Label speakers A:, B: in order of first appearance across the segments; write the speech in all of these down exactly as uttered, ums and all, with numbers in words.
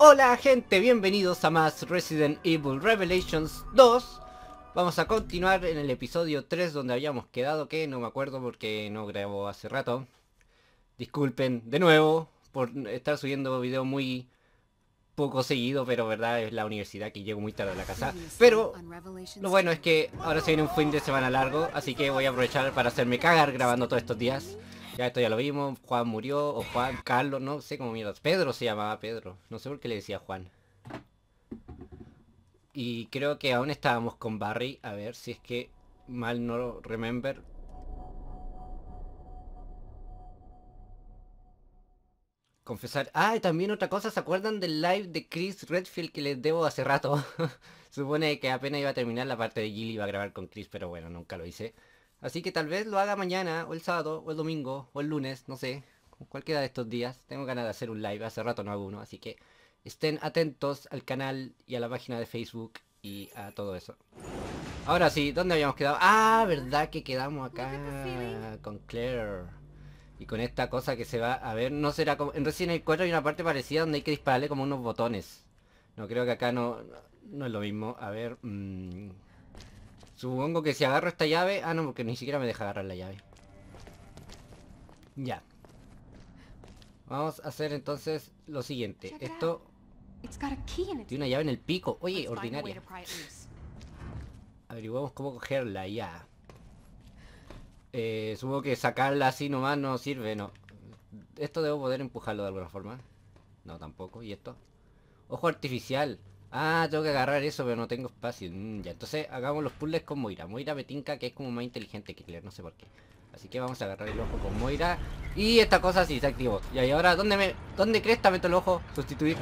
A: Hola gente, bienvenidos a más Resident Evil Revelations dos. Vamos a continuar en el episodio tres donde habíamos quedado, que no me acuerdo porque no grabo hace rato. Disculpen de nuevo por estar subiendo video muy poco seguido, pero verdad es la universidad que llego muy tarde a la casa. Pero lo bueno es que ahora se viene un fin de semana largo, así que voy a aprovechar para hacerme cagar grabando todos estos días. Ya esto ya lo vimos, Juan murió, o Juan, Carlos, no sé cómo mierda. Pedro se llamaba Pedro, no sé por qué le decía Juan. Y creo que aún estábamos con Barry, a ver si es que mal no remember. Confesar. Ah, y también otra cosa, ¿se acuerdan del live de Chris Redfield que les debo hace rato? Supone que apenas iba a terminar la parte de Jill iba a grabar con Chris, pero bueno, nunca lo hice. Así que tal vez lo haga mañana, o el sábado, o el domingo, o el lunes, no sé. Cualquiera de estos días. Tengo ganas de hacer un live, hace rato no hago uno, así que estén atentos al canal y a la página de Facebook y a todo eso. Ahora sí, ¿dónde habíamos quedado? Ah, verdad que quedamos acá con Claire. Y con esta cosa que se va a ver, no será como... En Resident Evil cuatro hay una parte parecida donde hay que dispararle como unos botones. No, creo que acá no, no, no es lo mismo. A ver... Mmm, supongo que si agarro esta llave... Ah, no, porque ni siquiera me deja agarrar la llave. Ya. Vamos a hacer entonces lo siguiente. Esto... Tiene una llave en el pico. Oye, ordinaria. Averiguamos cómo cogerla, ya. Eh, supongo que sacarla así nomás no sirve, no. ¿Esto debo poder empujarlo de alguna forma? No, tampoco. ¿Y esto? Ojo artificial. Ah, tengo que agarrar eso, pero no tengo espacio. Mm, ya, entonces hagamos los puzzles con Moira. Moira me tinca que es como más inteligente que Claire, no sé por qué. Así que vamos a agarrar el ojo con Moira. Y esta cosa sí se activó. Ya, y ahora, ¿dónde me... ¿Dónde cresta meto el ojo? Sustituir.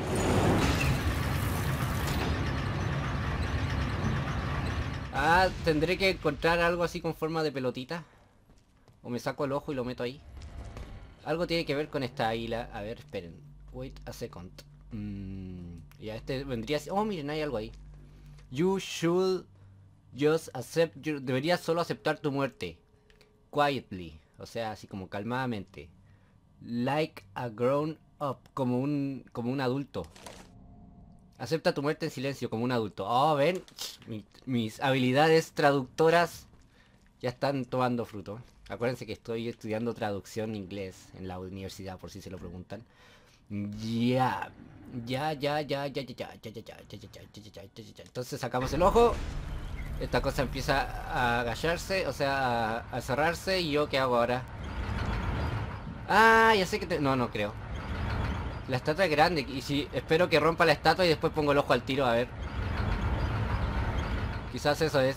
A: Ah, tendré que encontrar algo así con forma de pelotita. O me saco el ojo y lo meto ahí. Algo tiene que ver con esta águila. A ver, esperen. Wait a second. Mm, ya, este vendría... Oh, miren, hay algo ahí. You should just accept your... Deberías solo aceptar tu muerte. Quietly. O sea, así como calmadamente. Like a grown up. Como un... Como un adulto. Acepta tu muerte en silencio, como un adulto. Oh, ven. Mi, mis habilidades traductoras ya están tomando fruto. Acuérdense que estoy estudiando traducción inglés en la universidad, por si se lo preguntan. Ya. Ya, ya, ya, ya, ya, ya, ya, ya, ya, ya, ya, ya, ya, ya, ya. Entonces sacamos el ojo. Esta cosa empieza a agacharse, o sea, a, a cerrarse. ¿Y yo qué hago ahora? Ah, ya sé que te... No, no creo. La estatua es grande. Y si espero que rompa la estatua y después pongo el ojo al tiro, a ver. Quizás eso es.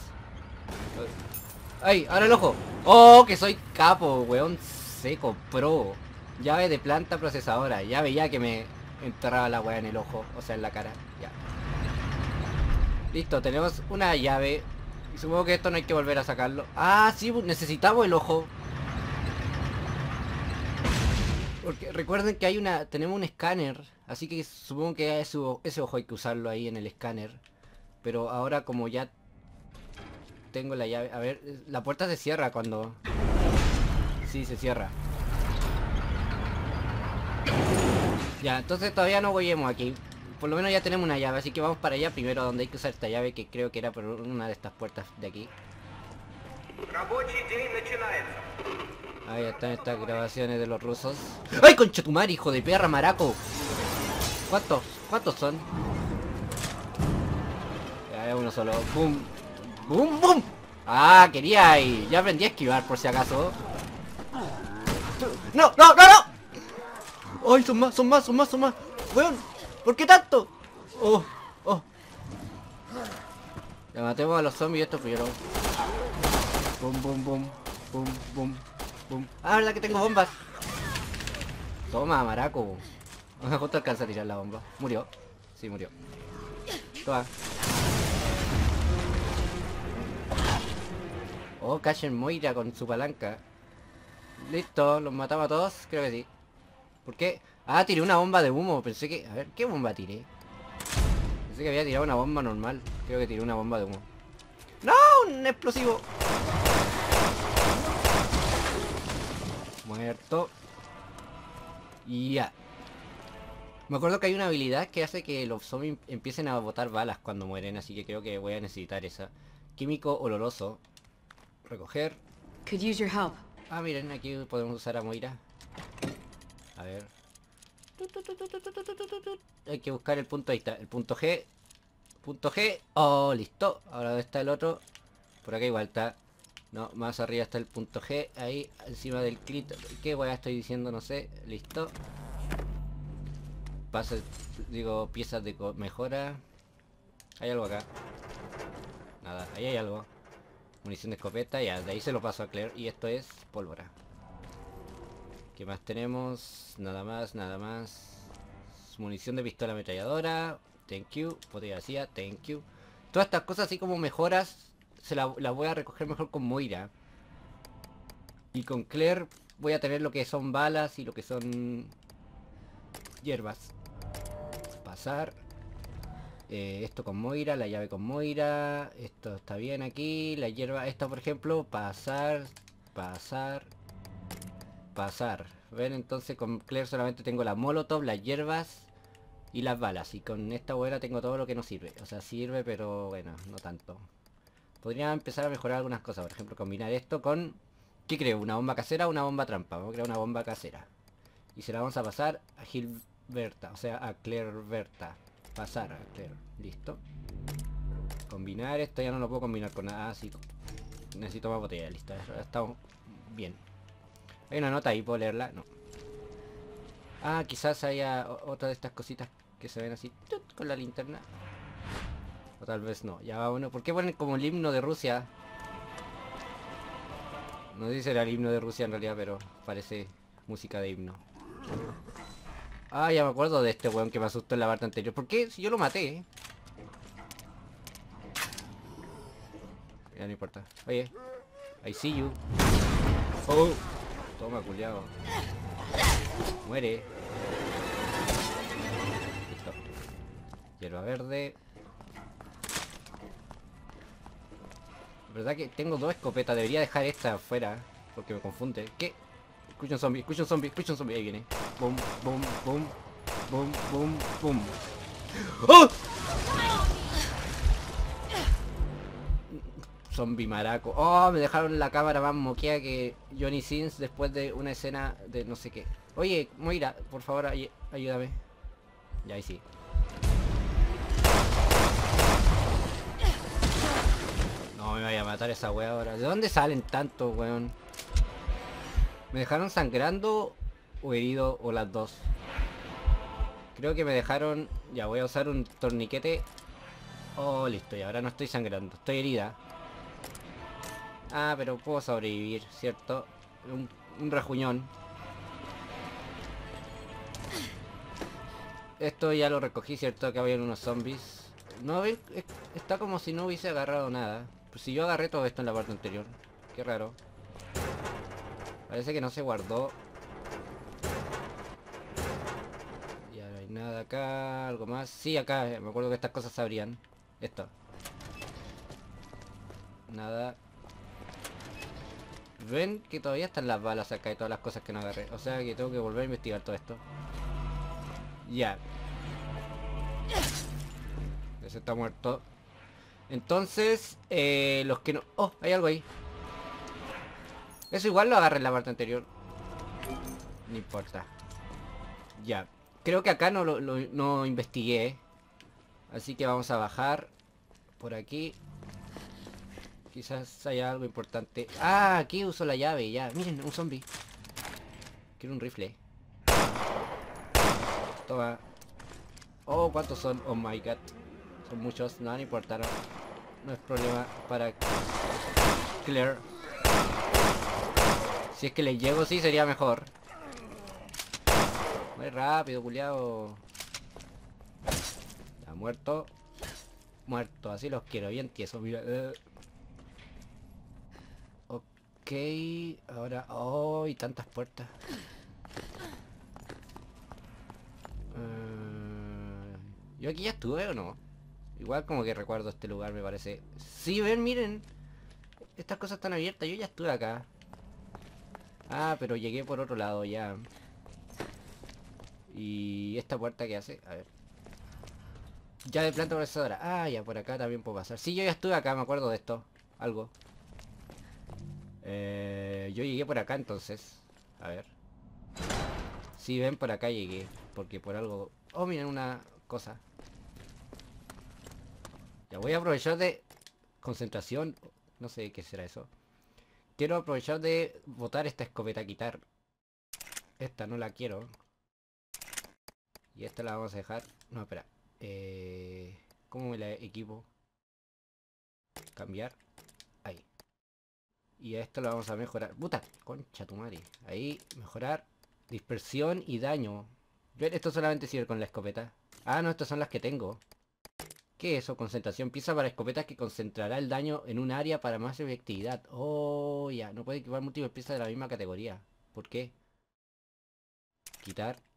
A: ¡Ay! ¡Ahora el ojo! ¡Oh! Que soy capo, weón seco, pro. Llave de planta procesadora. Ya veía que me enterraba la weá en el ojo. O sea, en la cara. Ya. Listo, tenemos una llave. Y supongo que esto no hay que volver a sacarlo. Ah, sí, necesitamos el ojo. Porque recuerden que hay una... Tenemos un escáner. Así que supongo que ese, ese ojo hay que usarlo ahí en el escáner. Pero ahora como ya... Tengo la llave. A ver, la puerta se cierra cuando... Sí, se cierra. Ya, entonces todavía no voyemos aquí. Por lo menos ya tenemos una llave, así que vamos para allá primero donde hay que usar esta llave, que creo que era por una de estas puertas de aquí. Ahí están estas grabaciones de los rusos. ¡Ay, conchetumar, hijo de perra, maraco! ¿Cuántos? ¿Cuántos son? Ya, es uno solo. ¡Bum! ¡Bum, bum! Ah, quería y ya aprendí a esquivar por si acaso. ¡No, no, no, no! ¡Ay, son más, son más, son más, son más! ¡Weón! ¿Por qué tanto? ¡Oh, oh! Ya matemos a los zombies estos primero. ¡Bum, bum, bum! ¡Bum, bum, bum! ¡Ah, verdad que tengo bombas! Toma, maraco. Justo alcanza a tirar la bomba. Murió. Sí, murió. Toma. Oh, Cashen Moira con su palanca. Listo, los matamos a todos. Creo que sí. ¿Por qué? Ah, tiré una bomba de humo. Pensé que... A ver, ¿qué bomba tiré? Pensé que había tirado una bomba normal. Creo que tiré una bomba de humo. ¡No! ¡Un explosivo! Muerto. Y ya. Me acuerdo que hay una habilidad que hace que los zombies empiecen a botar balas cuando mueren, así que creo que voy a necesitar esa. Químico oloroso. Recoger.
B: Could use your help.
A: Ah, miren, aquí podemos usar a Moira. A ver. Hay que buscar el punto, ahí está, el punto G. Punto G. Oh, listo. Ahora ¿dónde está el otro? Por acá igual está. No, más arriba está el punto G. Ahí, encima del clit. ¿Qué weá estoy diciendo? No sé. Listo. Pasa, digo, piezas de mejora. Hay algo acá. Nada, ahí hay algo. Munición de escopeta, ya, de ahí se lo paso a Claire. Y esto es pólvora. ¿Qué más tenemos? Nada más, nada más. Munición de pistola ametralladora. Thank you. Botella vacía, thank you. Todas estas cosas así como mejoras se las la voy a recoger mejor con Moira. Y con Claire voy a tener lo que son balas y lo que son hierbas. Pasar. Eh, esto con Moira, la llave con Moira. Esto está bien aquí. La hierba, esta por ejemplo. Pasar. Pasar. Pasar. ¿Ven? Entonces con Claire solamente tengo la molotov, las hierbas y las balas. Y con esta buena tengo todo lo que no sirve. O sea, sirve, pero bueno, no tanto. Podría empezar a mejorar algunas cosas. Por ejemplo, combinar esto con... ¿Qué creo? ¿Una bomba casera o una bomba trampa? Vamos a crear una bomba casera. Y se la vamos a pasar a Gilberta. O sea, a Claire Berta. Pasar a Claire. Listo. Combinar esto. Ya no lo puedo combinar con nada. Así. Necesito más botella. Listo. Estamos bien. Hay una nota ahí. ¿Puedo leerla? No. Ah, quizás haya otra de estas cositas que se ven así. ¡Tut! Con la linterna. O tal vez no. Ya vámonos. ¿Por qué ponen como el himno de Rusia? No sé si será el himno de Rusia en realidad, pero parece música de himno. Ah, ya me acuerdo de este weón que me asustó en la parte anterior. ¿Por qué? Si yo lo maté. Ya no importa. Oye. I see you. Oh. Toma, culiao. Muere. Listo. Hierba verde. ¿Verdad que tengo dos escopetas? Debería dejar esta afuera. Porque me confunde. ¿Qué? Escucha un zombie, escucha un zombie, escucha un zombie. Ahí viene. Boom, boom, boom. Boom, boom, boom. ¡Oh! Zombie maraco. Oh, me dejaron la cámara más moquea que Johnny Sins después de una escena de no sé qué. Oye, Moira, por favor, ay ayúdame. Ya, ahí sí. No me vaya a matar esa wea ahora. ¿De dónde salen tantos, weón? ¿Me dejaron sangrando o herido o las dos? Creo que me dejaron... Ya, voy a usar un torniquete. Oh, listo, y ahora no estoy sangrando. Estoy herida. Ah, pero puedo sobrevivir, ¿cierto? Un, un rajuñón. Esto ya lo recogí, ¿cierto? Que había unos zombies. No, ven, está como si no hubiese agarrado nada. Pues si yo agarré todo esto en la parte anterior. Qué raro. Parece que no se guardó. Ya no hay nada acá. Algo más. Sí, acá. Me acuerdo que estas cosas se abrían. Esto. Nada. Ven que todavía están las balas acá y todas las cosas que no agarré. O sea que tengo que volver a investigar todo esto. Ya. Ese está muerto. Entonces, eh, los que no... Oh, hay algo ahí. Eso igual lo agarré en la parte anterior. No importa. Ya. Creo que acá no lo no, no investigué. Así que vamos a bajar por aquí. Quizás haya algo importante. Ah, aquí uso la llave, ya. Miren, un zombie. Quiero un rifle. Toma. Oh, ¿cuántos son? Oh my god. Son muchos, no, no importa, no. No es problema para Claire. Si es que le llego, sí, sería mejor. Muy rápido, culiao. Ya, muerto. Muerto, así los quiero, bien tieso, mira. Uh. Ok, ahora... Oh, y tantas puertas. Uh, ¿Yo aquí ya estuve o no? Igual como que recuerdo este lugar, me parece. Sí, ven, miren. Estas cosas están abiertas, yo ya estuve acá. Ah, pero llegué por otro lado ya. Y esta puerta que hace, a ver. Ya de planta procesadora. Ah, ya por acá también puedo pasar. Sí, yo ya estuve acá, me acuerdo de esto. Algo. Eh, yo llegué por acá entonces. A ver. Sí, ven, por acá llegué. Porque por algo... Oh, miren una cosa. Ya voy a aprovechar de... Concentración. No sé qué será eso. Quiero aprovechar de botar esta escopeta, quitar. Esta no la quiero. Y esta la vamos a dejar. No, espera. Eh, ¿Cómo me la equipo? Cambiar. Ahí. Y a esto lo vamos a mejorar. ¡Puta! Concha tu madre. Ahí, mejorar. Dispersión y daño. Esto solamente sirve con la escopeta. Ah, no, estas son las que tengo. ¿Qué es eso? Concentración. Pieza para escopetas que concentrará el daño en un área para más efectividad. Oh, ya. No puede equipar múltiples piezas de la misma categoría. ¿Por qué? Quitar.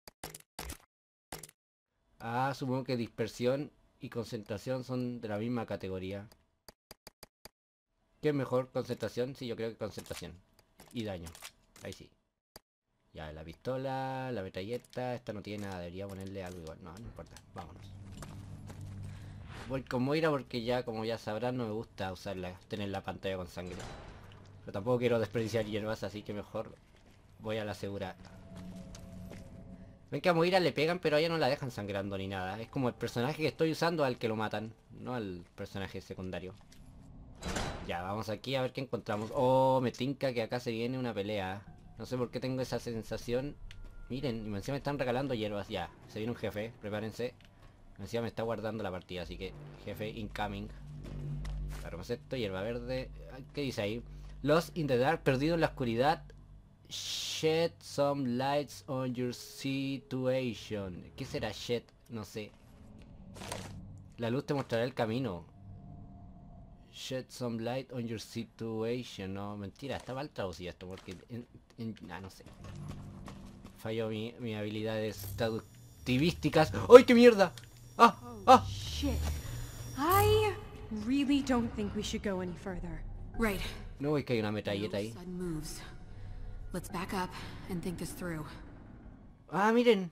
A: Ah, supongo que dispersión y concentración son de la misma categoría. ¿Qué es mejor? ¿Concentración? Sí, yo creo que concentración. Y daño. Ahí sí. Ya, la pistola, la metralleta. Esta no tiene nada, debería ponerle algo igual. No, no importa, vámonos. Voy con Moira porque ya, como ya sabrán, no me gusta usarla, tener la pantalla con sangre. Pero tampoco quiero desperdiciar hierbas, así que mejor voy a la segura. Ven que a Moira le pegan, pero a ella no la dejan sangrando ni nada. Es como el personaje que estoy usando al que lo matan, no al personaje secundario. Ya, vamos aquí a ver qué encontramos. Oh, me tinca que acá se viene una pelea. No sé por qué tengo esa sensación. Miren, y encima me están regalando hierbas. Ya, se viene un jefe, prepárense. Encima me está guardando la partida, así que jefe incoming. Agarramos esto, hierba verde. ¿Qué dice ahí? Lost in the dark, perdido en la oscuridad. Shed some lights on your situation. ¿Qué será shed? No sé. La luz te mostrará el camino. Shed some light on your situation. No, mentira, está mal traducido esto porque... En, en, ah, no sé. Falló mi, mi habilidades traductivísticas. ¡Ay, qué mierda! ¡Ah! ¡Ah!
B: Shit. I really don't think we should go any further.
C: Right.
A: No, es que hay una metralleta ahí.
C: Sudden moves. Let's back up and think this through.
A: Ah, miren.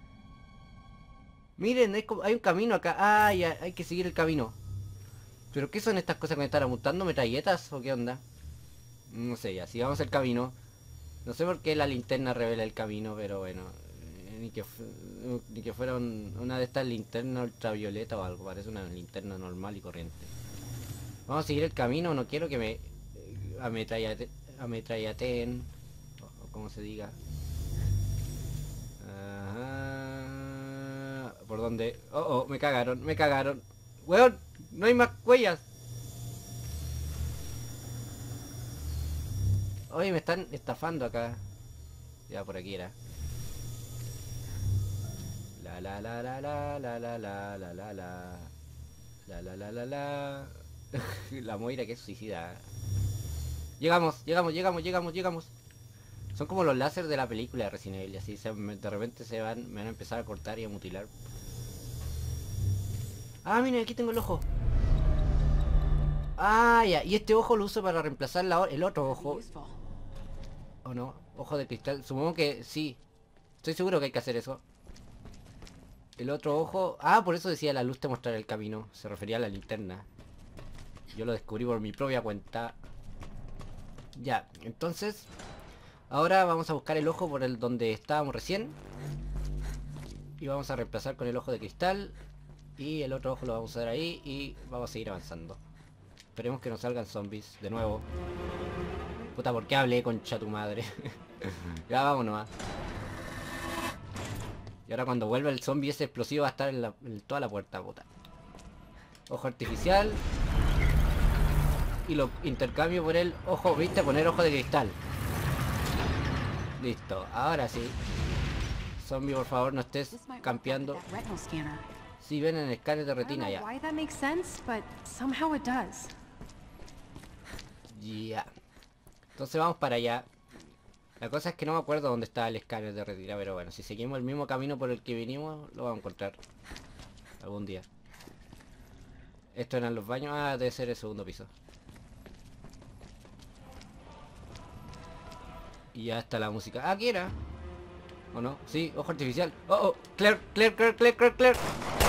A: Miren, hay, hay un camino acá. Ah, ya, hay que seguir el camino. ¿Pero qué son estas cosas que me están apuntando? ¿Metralletas o qué onda? No sé, ya, sigamos el camino. No sé por qué la linterna revela el camino, pero bueno. Eh, ni, que ni que fuera un, una de estas linternas ultravioleta o algo. Parece una linterna normal y corriente. Vamos a seguir el camino. No quiero que me eh, ametrallate, ametrallateen. O, o como se diga. Ajá. ¿Por dónde? Oh, oh, me cagaron, me cagaron. ¡Weón! ¡No hay más huellas! Oye, me están estafando acá. Ya, por aquí era. La la la la la la la la la la la la la la la la la Moira que es suicida. Llegamos, llegamos, llegamos, llegamos, llegamos. Son como los láser de la película de Resident Evil. Así se, de repente se van, me van a empezar a cortar y a mutilar. Ah, miren, aquí tengo el ojo. Ah, ya, y este ojo lo uso para reemplazar la, el otro ojo. ¿O no? Ojo de cristal. Supongo que sí. Estoy seguro que hay que hacer eso. El otro ojo... Ah, por eso decía la luz te mostrará el camino. Se refería a la linterna. Yo lo descubrí por mi propia cuenta. Ya, entonces... Ahora vamos a buscar el ojo por el donde estábamos recién. Y vamos a reemplazar con el ojo de cristal. Y el otro ojo lo vamos a dar ahí. Y vamos a seguir avanzando. Esperemos que nos salgan zombies de nuevo. Puta, ¿por qué hablé, concha tu madre? Ya vamos nomás. Y ahora cuando vuelva el zombie ese explosivo va a estar en, la, en toda la puerta, puta. Ojo artificial. Y lo intercambio por el ojo, viste, poner ojo de cristal. Listo, ahora sí. Zombie, por favor, no estés campeando. Si ven en el escáner de retina ya. Ya. Entonces vamos para allá. La cosa es que no me acuerdo dónde está el escáner de retina, pero bueno, si seguimos el mismo camino por el que vinimos, lo vamos a encontrar. Algún día. Esto eran los baños. Ah, debe ser el segundo piso. Y ya está la música. Ah, aquí era. ¿O no? Sí, ojo artificial. Oh, oh, Claire, Claire, Claire, Claire, Claire, Claire.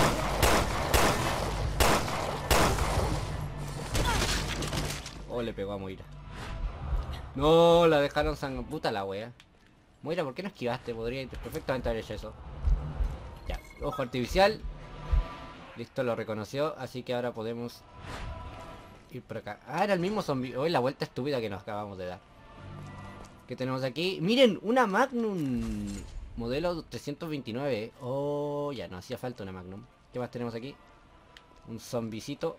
A: Oh, le pegó a Moira. No, la dejaron sang... Puta la wea. Moira, ¿por qué no esquivaste? Podría perfectamente haber hecho eso. Ya, ojo artificial. Listo, lo reconoció. Así que ahora podemos ir por acá. Ah, era el mismo zombie. Hoy la vuelta estúpida que nos acabamos de dar. ¿Qué tenemos aquí? Miren, una Magnum. Modelo trescientos veintinueve. Oh, ya no hacía falta una Magnum. ¿Qué más tenemos aquí? Un zombicito.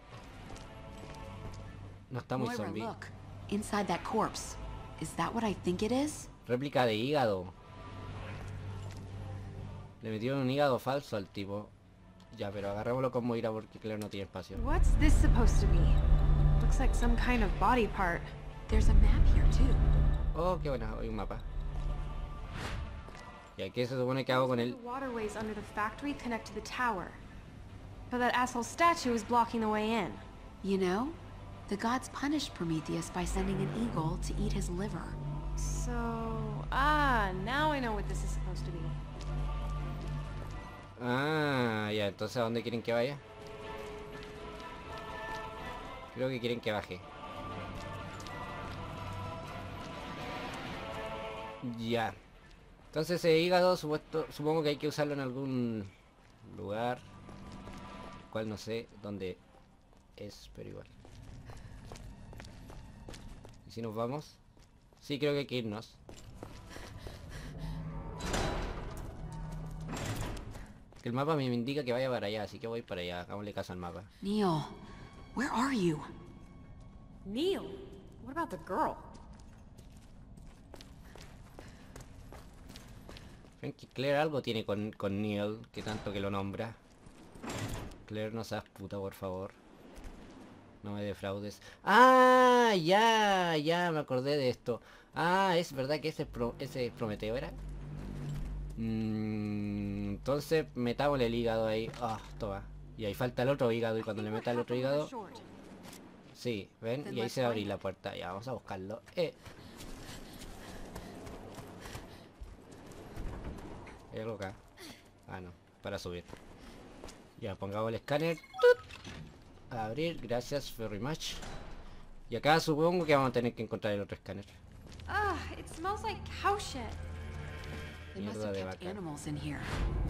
A: No está muy
C: Moira,
A: zombie.
C: look. Inside that corpse. Is that what I think it is?
A: Réplica de hígado. Le metieron un hígado falso al tipo. Ya, pero agarrémoslo con Moira porque Claire no tiene espacio.
B: What's this supposed to be? Looks like some kind of body part.
C: There's a map here too.
A: Oh, qué buena, hay un mapa. ¿Y aquí se supone que hago con él?
B: The waterways under the factory connect to the tower. But that asshole statue is blocking the way in.
C: You know, the gods punished Prometheus by sending an eagle to eat his liver.
B: So, ah, now I know what this is supposed to be.
A: Ah, ya, entonces ¿a dónde quieren que vaya? Creo que quieren que baje. Ya. Entonces ese hígado supuesto, supongo que hay que usarlo en algún lugar. Cual no sé dónde es, pero igual. ¿Y si nos vamos? Sí, creo que hay que irnos. El mapa me indica que vaya para allá, así que voy para allá. Hagámosle caso al mapa.
C: Neil, where are you?
B: Neil, what about the girl?
A: Ven que Claire algo tiene con, con Neil, que tanto que lo nombra. Claire, no seas puta, por favor. No me defraudes. ¡Ah! Ya, ya me acordé de esto. Ah, es verdad que ese, pro, ese es Prometeo, ¿era? Mm, entonces metámosle el hígado ahí. Ah, toma. Y ahí falta el otro hígado, y cuando le meta el otro hígado... Sí, ¿ven? Y ahí se va a abrir la puerta. Ya, vamos a buscarlo. Eh. ¿Hay algo acá? Ah, no. Para subir. Ya, pongamos el escáner. ¡Tut! A abrir. Gracias very much. Y acá supongo que vamos a tener que encontrar el otro escáner.
B: Ah, it smells like cow shit.
C: They must
A: Mierda
C: have
A: de
C: kept
A: vaca.
C: animals in here.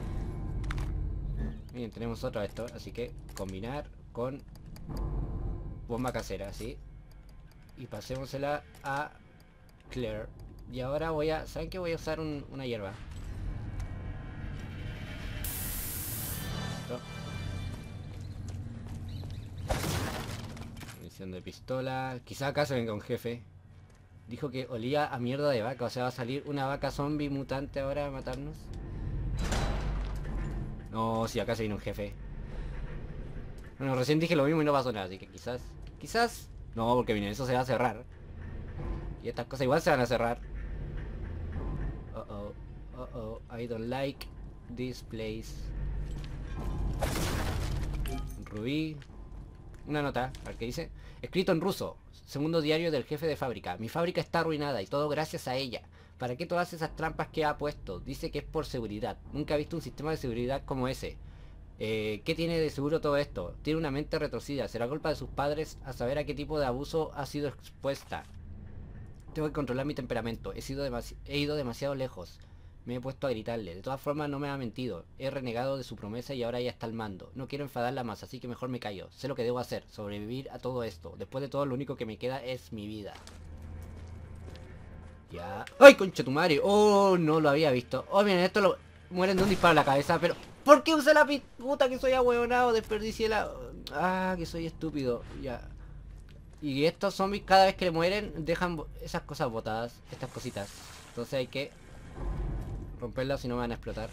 A: Miren, tenemos otro de esto. Así que combinar con bomba casera, ¿sí? Y pasémosela a Claire. Y ahora voy a... ¿Saben qué? Voy a usar un, una hierba. Listo. Munición de pistola. Quizá acá se venga un jefe. Dijo que olía a mierda de vaca. O sea, va a salir una vaca zombie mutante ahora a matarnos. No, si acá se viene un jefe. Bueno, recién dije lo mismo y no pasó nada. Así que quizás... Quizás... No, porque miren, eso se va a cerrar. Y estas cosas igual se van a cerrar. Uh oh, uh oh, I don't like this place. Rubí. Una nota, a ver qué dice. Escrito en ruso. Segundo diario del jefe de fábrica. Mi fábrica está arruinada y todo gracias a ella. ¿Para qué todas esas trampas que ha puesto? Dice que es por seguridad. Nunca he visto un sistema de seguridad como ese. Eh, ¿Qué tiene de seguro todo esto? Tiene una mente retorcida. ¿Será culpa de sus padres a saber a qué tipo de abuso ha sido expuesta? Tengo que controlar mi temperamento. He, sido demasi- he ido demasiado lejos. Me he puesto a gritarle. De todas formas no me ha mentido. He renegado de su promesa y ahora ya está al mando. No quiero enfadarla más, así que mejor me callo. Sé lo que debo hacer. Sobrevivir a todo esto. Después de todo lo único que me queda es mi vida. Ya. ¡Ay, concha tu madre! Oh, no lo había visto. Oh, miren, esto lo... Mueren de un disparo a la cabeza, pero... ¿Por qué usé la pi- puta que soy ahueonado? Desperdicié la... Ah, que soy estúpido. Ya. Y estos zombies cada vez que mueren dejan esas cosas botadas. Estas cositas. Entonces hay que romperlas si no me van a explotar.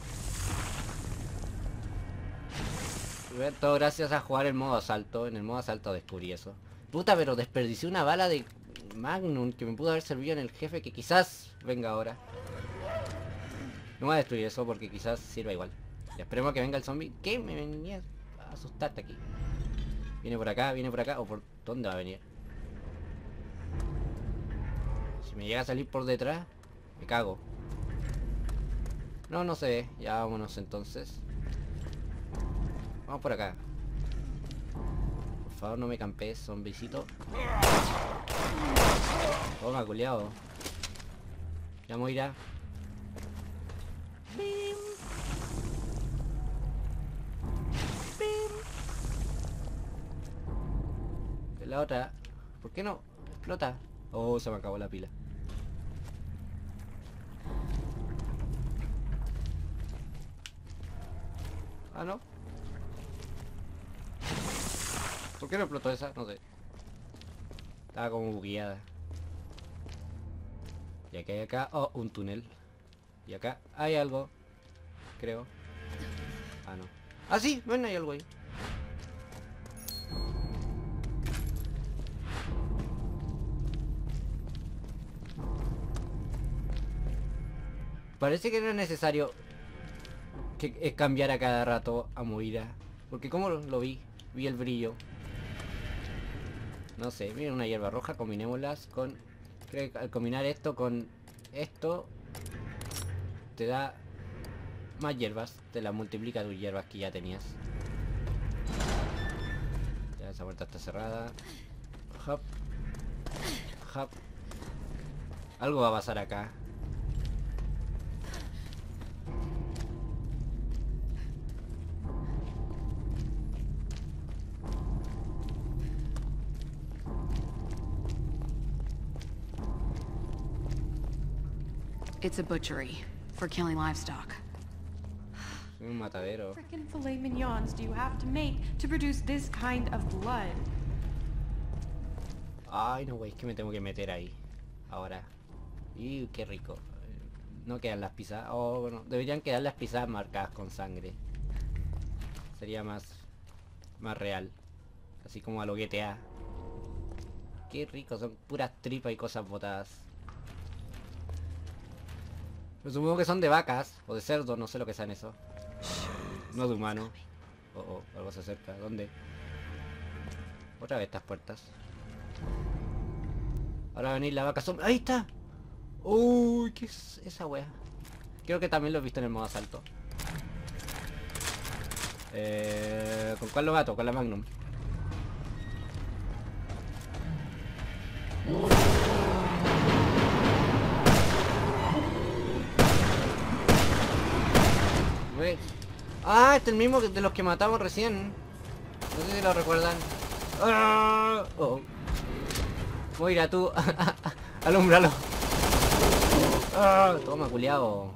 A: Todo gracias a jugar el modo asalto. En el modo asalto descubrí eso. Puta, pero desperdicié una bala de Magnum que me pudo haber servido en el jefe que quizás venga ahora. No voy a destruir eso porque quizás sirva igual. Ya, esperemos que venga el zombie. ¿Qué? Me venía a asustarte aquí. Viene por acá, viene por acá. ¿O por dónde va a venir? Si me llega a salir por detrás, me cago. No, no se ve. Ya vámonos entonces. Vamos por acá. Por favor, no me campees, zombicito. Toma, culiao. Ya Moira. La otra. ¿Por qué no explota? Oh, se me acabó la pila. Ah, no. ¿Por qué no explotó esa? No sé. Estaba como bugueada. Y acá hay acá. Oh, un túnel. Y acá hay algo. Creo. Ah, no. Ah, sí, ven, hay algo ahí. Parece que no es necesario que eh, cambiar a cada rato a Moira. Porque como lo, lo vi, vi el brillo. No sé, miren una hierba roja, combinémoslas con... Creo que al combinar esto con esto te da más hierbas, te la multiplica tus hierbas que ya tenías. Ya esa puerta está cerrada. Hop. Hop. Algo va a pasar acá.
C: It's a butchery for killing livestock.
A: Un matadero.
B: Frickin' filet mignons do you have to make to produce this kind of blood?
A: Ay, no, güey, es que me tengo que meter ahí. Ahora. Y qué rico. No quedan las pisadas. Oh, bueno, deberían quedar las pisadas marcadas con sangre. Sería más... Más real. Así como a lo G T A. Qué rico, son puras tripas y cosas botadas. Pero supongo que son de vacas o de cerdos, no sé lo que sean eso. No de humano. Oh, oh, algo se acerca. ¿Dónde? Otra vez estas puertas. Ahora va a venir la vaca zombie. ¡Ahí está! Uy, ¿qué es esa wea? Creo que también lo he visto en el modo asalto. Eh, ¿Con cuál lo mato? Con la Magnum. Wey. Ah, este es el mismo de los que matamos recién. No sé si lo recuerdan. Ah, oh. Moira, tú. Alúmbralo. Ah, toma, culiao.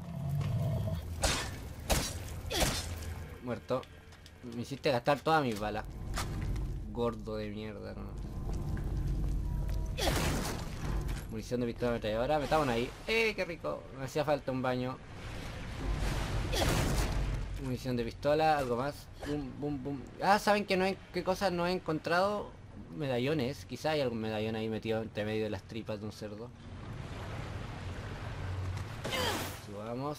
A: Muerto. Me hiciste gastar todas mis balas. Gordo de mierda, ¿no? Munición de pistola ametralladora. Metamos ahí. ¡Eh, qué rico! Me hacía falta un baño. Munición de pistola, algo más. Boom, boom, boom. Ah, ¿saben que no hay, qué cosas no he encontrado? Medallones. Quizá hay algún medallón ahí metido entre medio de las tripas de un cerdo. Subamos.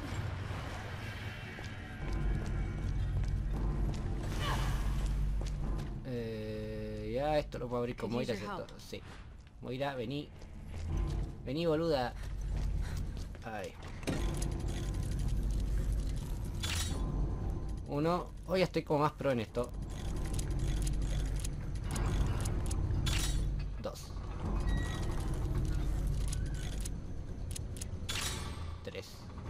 A: Eh, ya esto lo puedo abrir con Moira, ¿cierto? Sí. Moira, vení. Vení, boluda. Ay. Uno. Hoy estoy como más pro en esto. Dos. Tres.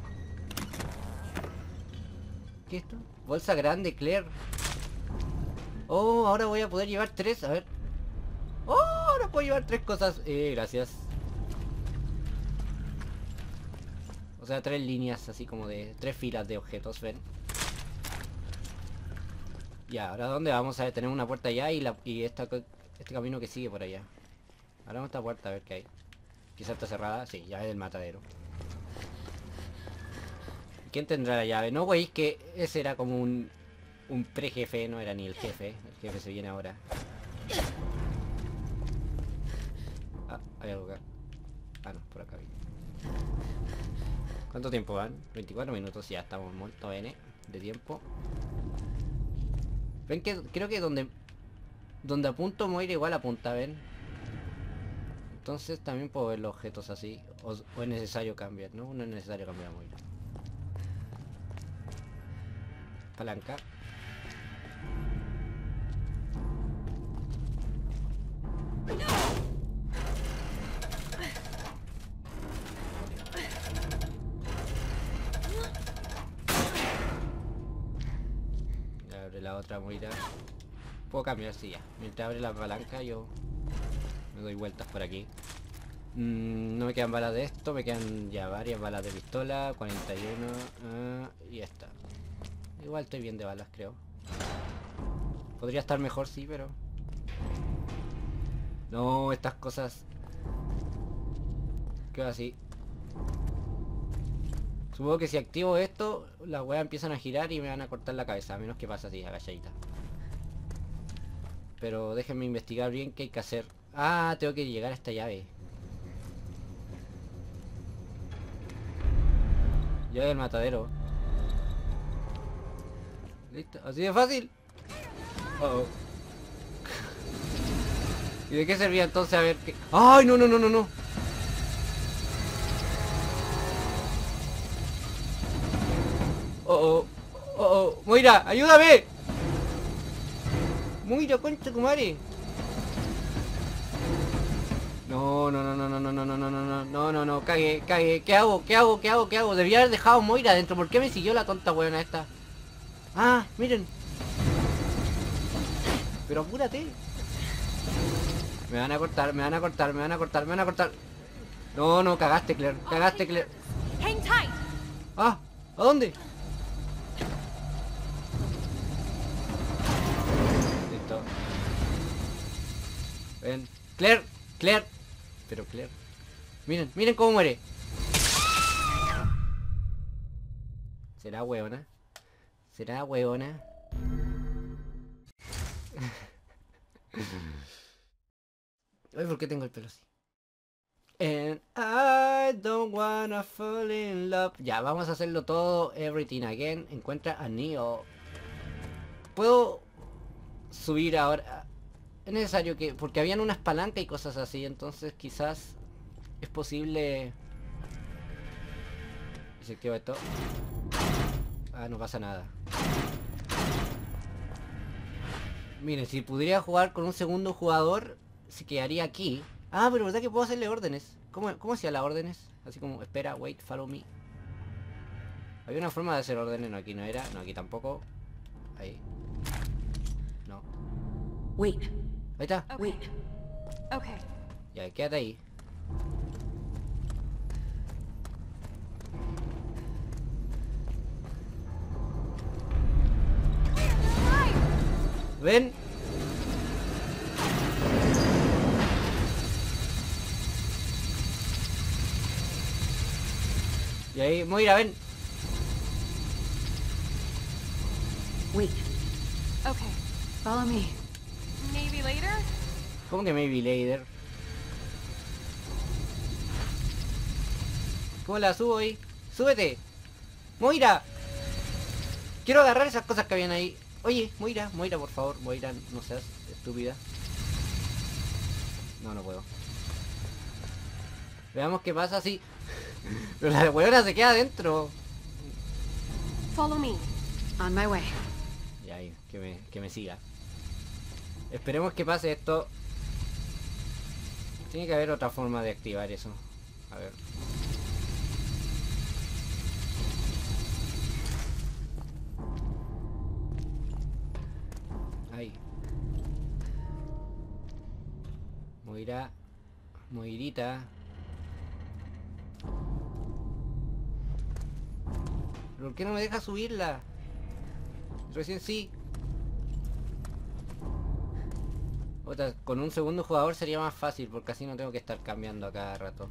A: ¿Qué es esto? Bolsa grande, Claire. Oh, ahora voy a poder llevar tres, a ver. Oh, ahora puedo llevar tres cosas. Eh, gracias. O sea, tres líneas así como de... Tres filas de objetos, ven. Ya, ahora ¿dónde vamos? A ver, tenemos una puerta allá y, la, y esta, este camino que sigue por allá. Ahora esta puerta a ver qué hay. Quizá está cerrada. Sí, llave del matadero. ¿Quién tendrá la llave? No, güey, que ese era como un... Un pre-jefe, no era ni el jefe. El jefe se viene ahora. Ah, hay algo acá. Ah, no, por acá viene. ¿Cuánto tiempo van? veinticuatro minutos, ya estamos muy bien de tiempo. Ven que creo que donde donde apunto Moira igual apunta, ven. Entonces también puedo ver los objetos así. O, o es necesario cambiar, ¿no? No es necesario cambiar a Moira. palanca. Ya abre la otra Moira. Puedo cambiar, sí, ya. Mientras abre la palanca yo me doy vueltas por aquí. Mm, no me quedan balas de esto, me quedan ya varias balas de pistola. cuarenta y uno uh, y esta. Igual estoy bien de balas, creo. Podría estar mejor, sí, pero... No, estas cosas... Quedo así. Supongo que si activo esto, las weas empiezan a girar y me van a cortar la cabeza. A menos que pase así, agachadita. Pero déjenme investigar bien qué hay que hacer. Ah, tengo que llegar a esta llave. Llave del matadero. Listo, así de fácil. Uh -oh. ¿Y de qué servía entonces? A ver qué... ¡Ay, no, no, no, no, no! Oh, oh, oh, oh. Moira, ayúdame. Moira, concha tu madre. No, no, no, no, no, no, no, no, no, no, no, no, no, cague, cague. ¿Qué hago? ¿Qué hago? ¿Qué hago? ¿Qué hago? Debía haber dejado a Moira adentro. ¿Por qué me siguió la tonta weona esta? Ah, miren. Pero apúrate. Me van a cortar, me van a cortar, me van a cortar, me van a cortar. No, no, cagaste, Claire. Cagaste, Claire. Ah, ¿a dónde? Listo. Ven. Claire, Claire. Pero Claire. Miren, miren cómo muere. ¿Será huevona? ¿Será huevona? Ay, ¿por qué tengo el pelo así? And I don't wanna fall in love. Ya, vamos a hacerlo todo. Everything again. Encuentra a Neo. Puedo subir ahora. Es necesario que... Porque habían unas palancas y cosas así. Entonces quizás es posible... ¿Y se quedó esto? Ah, no pasa nada. Miren, si pudiera jugar con un segundo jugador, se quedaría aquí. Ah, pero verdad que puedo hacerle órdenes. ¿Cómo, cómo hacía las órdenes? Así como, espera, wait, follow me. Había una forma de hacer órdenes, no, aquí no era, no, aquí tampoco. Ahí. No.
C: Wait.
A: Ahí está.
B: Okay. Okay.
A: Ya, quédate ahí. ¿Ven? Y ahí, Moira, ven.
C: Wait.
B: Okay.
C: Follow me.
B: Maybe later?
A: ¿Cómo que maybe later? ¿Cómo la subo ahí? ¡Súbete! ¡Moira! Quiero agarrar esas cosas que habían ahí. Oye, Moira, Moira, por favor. Moira, no seas estúpida. No, no puedo. Veamos qué pasa si... Pero la huevona se queda adentro.
B: Follow me.
C: On my way.
A: Y ahí, que me, que me siga. Esperemos que pase esto. Tiene que haber otra forma de activar eso. A ver. Ahí. Moira. Moirita. ¿Por qué no me deja subirla? Recién sí. Otra, con un segundo jugador sería más fácil porque así no tengo que estar cambiando a cada rato.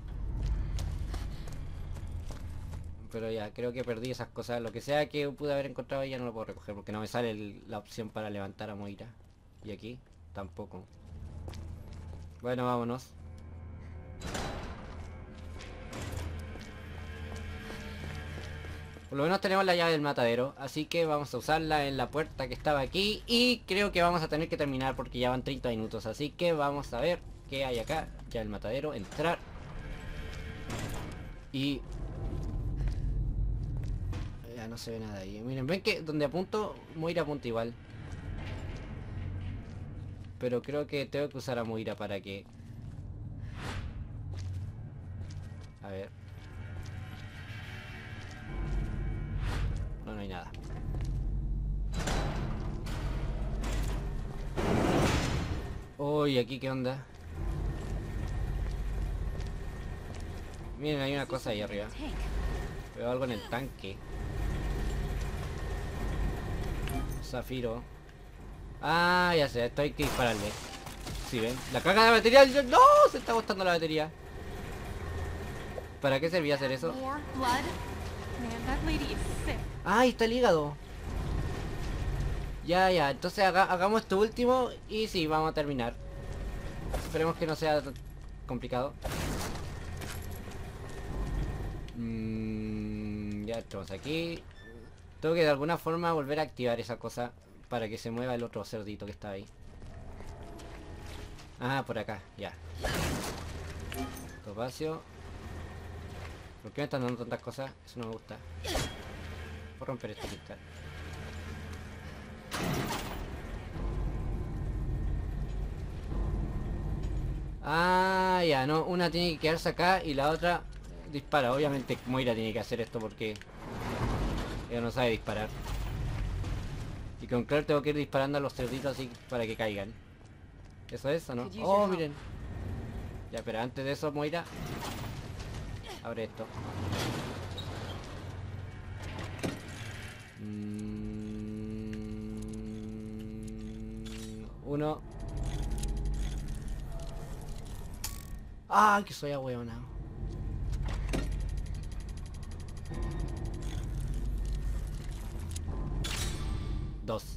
A: Pero ya, creo que perdí esas cosas. Lo que sea que pude haber encontrado ya no lo puedo recoger porque no me sale el, la opción para levantar a Moira. Y aquí tampoco. Bueno, vámonos. Por lo menos tenemos la llave del matadero, así que vamos a usarla en la puerta que estaba aquí. Y creo que vamos a tener que terminar porque ya van treinta minutos, así que vamos a ver qué hay acá. Ya el matadero, entrar. Y... no se ve nada ahí. Miren, ven que donde apunto, Moira apunta igual. Pero creo que tengo que usar a Moira para que... A ver. No, no hay nada. Uy, aquí qué onda. Miren, hay una cosa ahí arriba. Veo algo en el tanque. Zafiro. Ah, ya sé, esto hay que dispararle. ¿Sí ven? La carga de batería. ¡No! Se está agotando la batería. ¿Para qué servía hacer eso?
B: More blood? Man, that lady is sick.
A: Ah, ahí está el hígado. Ya, ya, entonces haga, hagamos esto último y sí, vamos a terminar. Esperemos que no sea complicado. Mm, ya estamos aquí. Tengo que de alguna forma volver a activar esa cosa para que se mueva el otro cerdito que está ahí. Ah, por acá, ya. Topacio. ¿Por qué me están dando tantas cosas? Eso no me gusta. Voy a romper este cristal. Ah, ya, no, una tiene que quedarse acá y la otra dispara. Obviamente Moira tiene que hacer esto porque ella no sabe disparar. Y con Claire tengo que ir disparando a los cerditos así para que caigan. ¿Eso es o no? Oh, miren. Ya, pero antes de eso, Moira, abre esto. Mm, uno. Ah, que soy ahueonado. Dos.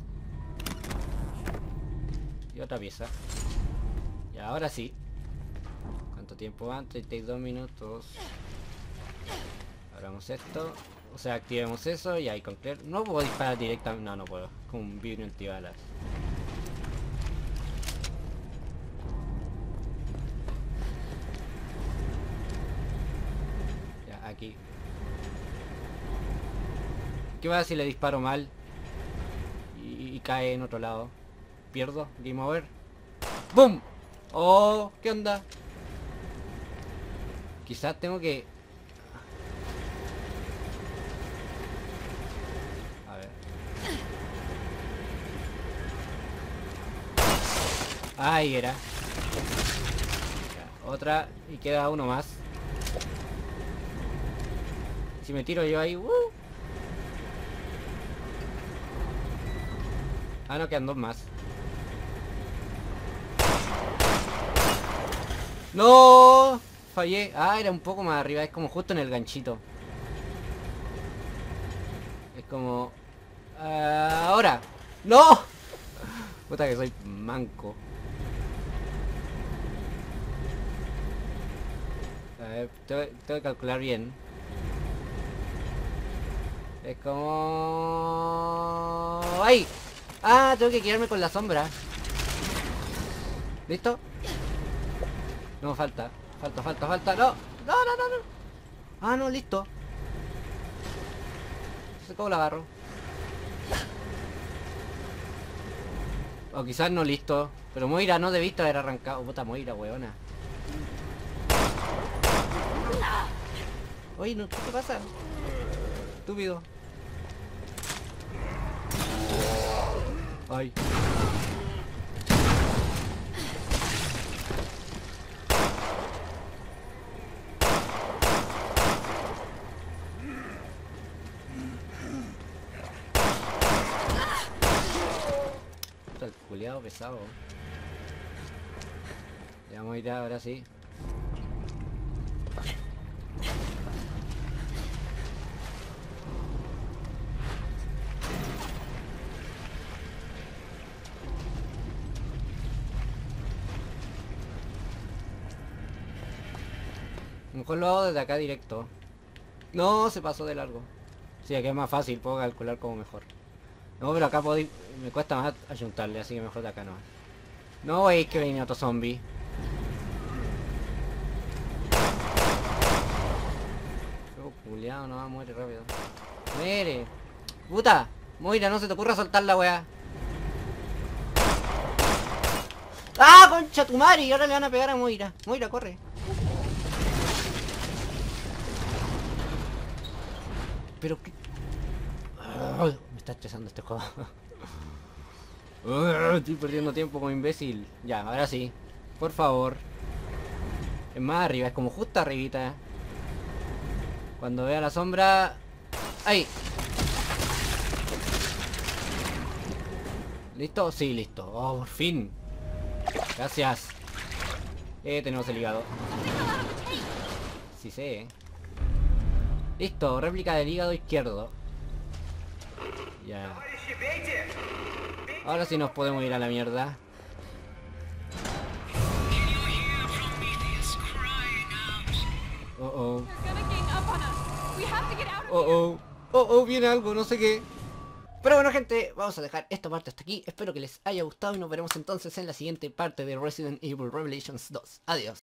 A: Y otra pieza. Y ahora sí. ¿Cuánto tiempo van? treinta y dos minutos. Abramos esto. O sea, activemos eso y ahí con Claire. No puedo disparar directamente. No, no puedo. Con un vidrio antibalas. Ya, aquí. ¿Qué pasa si le disparo mal? Y, y cae en otro lado. ¿Pierdo? Game over. ¡Boom! Oh, ¿qué onda? Quizás tengo que... A ver. Ahí era. Ya, otra y queda uno más. Si me tiro yo ahí... ¡uh! Ah, no, quedan dos más. ¡No! Fallé. Ah, era un poco más arriba. Es como justo en el ganchito. Es como... Uh, ahora. ¡No! Puta que soy manco. A ver, tengo, tengo que calcular bien. Es como... ¡ay! Ah, tengo que quedarme con la sombra. ¿Listo? No, falta. Falta, falta, falta. No, no, no, no, no. Ah, no, listo. No sé cómo la agarro. O quizás no listo. Pero Moira no debiste haber arrancado. Puta Moira, weona. Oye, no, ¿qué te pasa? Estúpido. Ay. Puta, el culiado pesado. Ya vamos a ir ahora sí. A lo mejor lo hago desde acá directo. No, se pasó de largo. Sí, aquí es más fácil, puedo calcular como mejor. No, pero acá puedo ir, me cuesta más ayuntarle, así que mejor de acá no. No veis que viene otro zombie. Oh, culiao, no, muere rápido. Muere. Puta, Moira, no se te ocurra soltar la weá. ¡Ah, concha tu madre! Y ahora le van a pegar a Moira. Moira, corre. Pero qué... Ay, me está estresando este juego. Ay, estoy perdiendo tiempo como imbécil. Ya, ahora sí. Por favor. Es más arriba, es como justo arribita. Cuando vea la sombra... ¡Ahí! ¿Listo? Sí, listo. Oh, por fin. Gracias. Eh, tenemos el hígado. Sí sé, eh. Listo, réplica del hígado izquierdo. Ya. Ahora sí nos podemos ir a la mierda. Oh oh. Oh oh. Oh oh, viene algo, no sé qué. Pero bueno, gente, vamos a dejar esta parte hasta aquí. Espero que les haya gustado y nos veremos entonces en la siguiente parte de Resident Evil Revelations dos. Adiós.